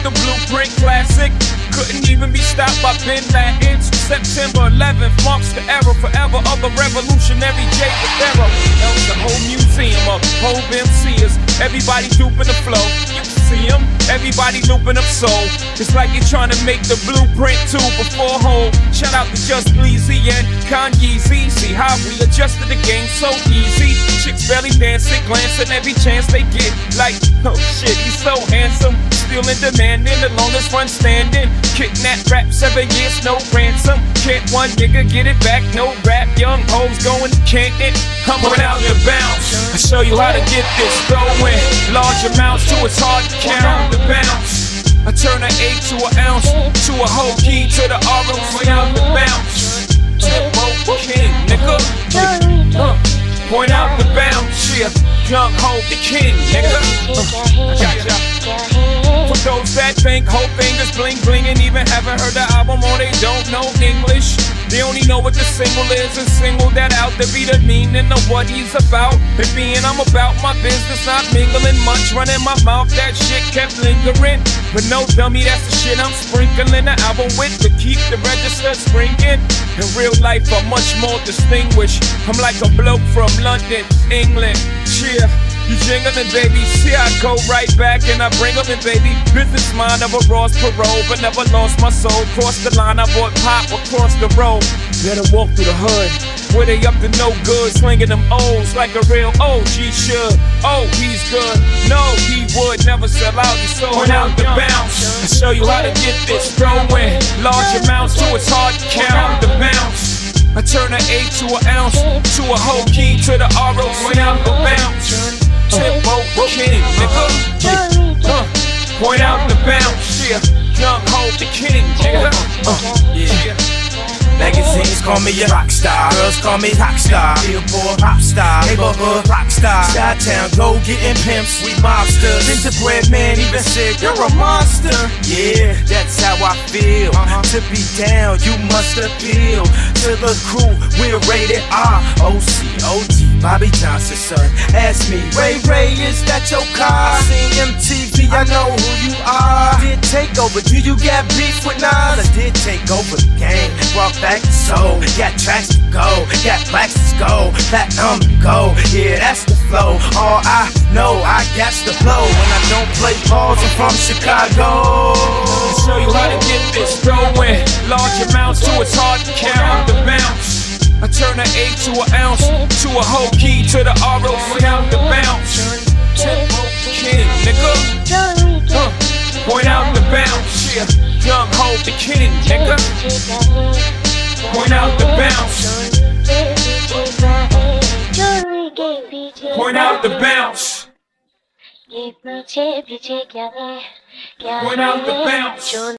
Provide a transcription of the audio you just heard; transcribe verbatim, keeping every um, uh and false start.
the blueprint classic. Couldn't even be stopped by Bin Laden. September eleventh marks the era forever of the revolutionary J. Guevara. That was a whole museum of whole M C's. Everybody duping the flow. You see them, everybody looping up soul. It's like you're trying to make the blueprint too before home. Shout out to Just Bleezy and Kanye. See how we adjusted the game so easy. Chicks belly dancing, glancing every chance they get. Like, oh shit, he's so handsome. Still in demand, in the longest run standing. Kidnap rap, seven years, no ransom. Can't one nigga get it back, no rap. Young hoes going, can't it? I'm out the bounce. I show you how to get this going. Large amounts to it's hard to count the bounce. I turn an eight to an ounce, to a whole key to the R O. Point out the bounce. Tempo king, nigga. Uh, point out the bounce, yeah. Young ho, the king, nigga. Uh, gotcha. For those that think whole fingers bling bling and even haven't heard the album or they don't know English, they only know what the single is and single that out to be the meaning of what he's about. It being I'm about my business, not mingling much, running my mouth, that shit kept lingering. But no dummy, that's the shit I'm sprinkling the album with to keep the register springing. In real life, I'm much more distinguished. I'm like a bloke from London, England. Cheer. You jingling, baby, see I go right back and I bring them in, baby. Business mind, never lost parole, but never lost my soul. Crossed the line, I bought pop across the road. Let him walk through the hood, where they up to no good, slinging them O's like a real O G should. Oh, he's good, no, he would never sell out, he's so point out the bounce. I show you how to get this going. Large amounts to it's hard to count the bounce. I turn an eight to an ounce, to a whole key to the R O. Point out the bounce. Tempo king, nigga. Uh, point out the bounce, yeah. Young ho, the king, nigga. Uh, yeah. Magazines call me a rock star, girls call me rock star, Billboard rock star, neighborhood rock star, Chi-Town go getting pimps, we mobsters. Gingerbread man even said you're a monster. Yeah, that's how I feel. Uh-huh. To be down, you must appeal to the crew. We're rated R, O C, O G, Bobby Johnson's son. Ask me, Ray Ray, is that your car? I seen M T V, I know who you are. Did take over? Do you got beef with Nas? I did take over the game. Brought back the soul, got tracks to go, got blacks to go, platinum to go, yeah, that's the flow. All I know, I got to blow. When I don't play balls, I'm from Chicago. I'll show you how to get this going. Large amounts to it's hard to count the bounce. I turn an eight to an ounce, to a whole key to the R O. Point out the bounce. Tempo king, nigga. Uh, point out the bounce, yeah. Young ho, the king, nigga. Point out the bounce. Point out the bounce. Point out the bounce.